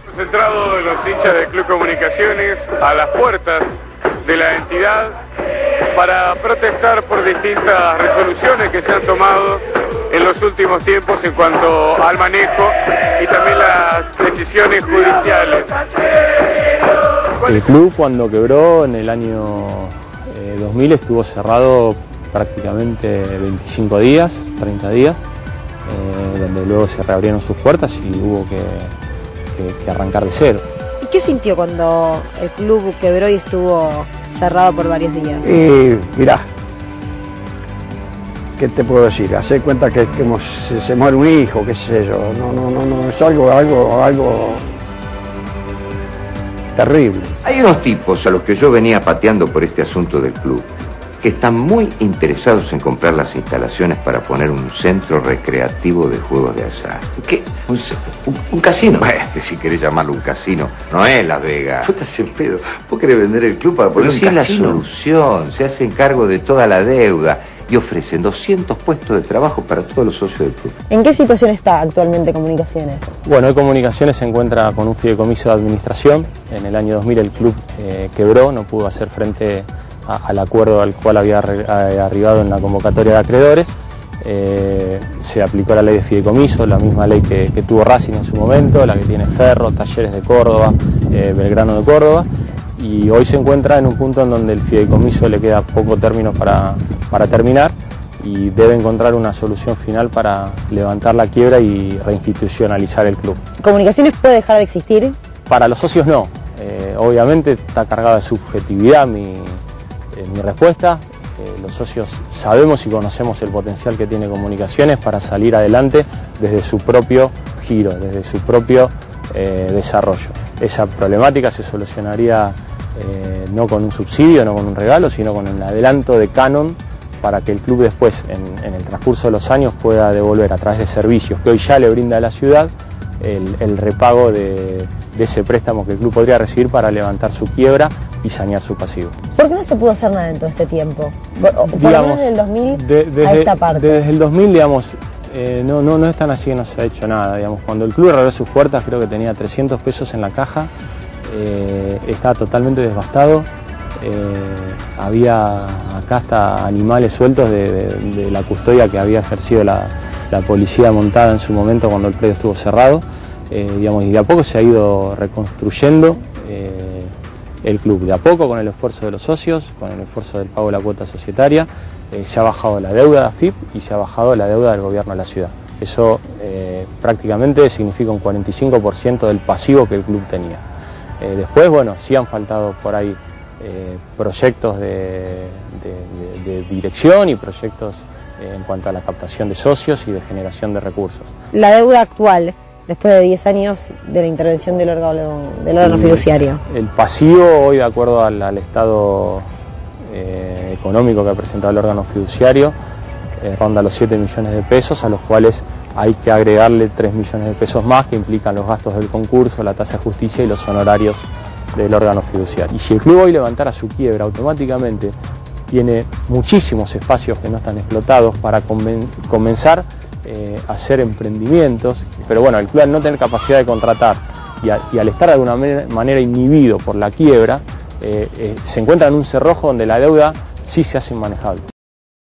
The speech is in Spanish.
Concentrado los hinchas del Club Comunicaciones a las puertas de la entidad para protestar por distintas resoluciones que se han tomado en los últimos tiempos en cuanto al manejo y también las decisiones judiciales. El club, cuando quebró en el año 2000, estuvo cerrado prácticamente 25 días, 30 días, donde luego se reabrieron sus puertas y hubo que arrancar de cero. ¿Y qué sintió cuando el club quebró y estuvo cerrado por varios días? Mirá, ¿qué te puedo decir? Hacer cuenta que como se muere un hijo, qué sé yo, no, es algo terrible. Hay unos tipos a los que yo venía pateando por este asunto del club, que están muy interesados en comprar las instalaciones para poner un centro recreativo de juegos de azar. ¿Qué? ¿Un casino? Bueno, si querés llamarlo un casino, no es Las Vegas. Vos estás en pedo. ¿Vos querés vender el club para poner un casino? Es la solución. Se hacen cargo de toda la deuda y ofrecen 200 puestos de trabajo para todos los socios del club. ¿En qué situación está actualmente Comunicaciones? Bueno, hoy Comunicaciones se encuentra con un fideicomiso de administración. En el año 2000 el club quebró, no pudo hacer frente al acuerdo al cual había arribado en la convocatoria de acreedores. Se aplicó la ley de fideicomiso, la misma ley que tuvo Racing en su momento, la que tiene Ferro, Talleres de Córdoba, Belgrano de Córdoba, y hoy se encuentra en un punto en donde el fideicomiso le queda poco término para terminar y debe encontrar una solución final para levantar la quiebra y reinstitucionalizar el club. ¿Comunicaciones puede dejar de existir? Para los socios no, obviamente está cargada de subjetividad mi respuesta. Los socios sabemos y conocemos el potencial que tiene Comunicaciones para salir adelante desde su propio giro, desde su propio desarrollo. Esa problemática se solucionaría no con un subsidio, no con un regalo, sino con un adelanto de canon para que el club después, en el transcurso de los años, pueda devolver a través de servicios que hoy ya le brinda a la ciudad el repago de ese préstamo que el club podría recibir para levantar su quiebra y sanear su pasivo. ¿Por qué no se pudo hacer nada en todo este tiempo? Por lo menos desde el 2000 a esta parte. Desde el 2000, digamos, no es tan así que no se ha hecho nada. Digamos, cuando el club reabrió sus puertas, creo que tenía 300 pesos en la caja, estaba totalmente devastado. Había acá hasta animales sueltos de la custodia que había ejercido la policía montada en su momento cuando el predio estuvo cerrado, digamos, y de a poco se ha ido reconstruyendo el club. De a poco, con el esfuerzo de los socios, con el esfuerzo del pago de la cuota societaria, se ha bajado la deuda de AFIP y se ha bajado la deuda del gobierno de la ciudad. Eso prácticamente significa un 45% del pasivo que el club tenía. Después, bueno, sí han faltado por ahí proyectos de dirección y proyectos en cuanto a la captación de socios y de generación de recursos. La deuda actual, después de 10 años de la intervención del órgano fiduciario. El pasivo hoy, de acuerdo al estado económico que ha presentado el órgano fiduciario, ronda los 7 millones de pesos, a los cuales hay que agregarle 3 millones de pesos más, que implican los gastos del concurso, la tasa de justicia y los honorarios del órgano fiduciario. Y si el club hoy levantara su quiebra, automáticamente tiene muchísimos espacios que no están explotados para comenzar a hacer emprendimientos, pero bueno, el club, al no tener capacidad de contratar y al estar de alguna manera inhibido por la quiebra, se encuentra en un cerrojo donde la deuda sí se hace inmanejable.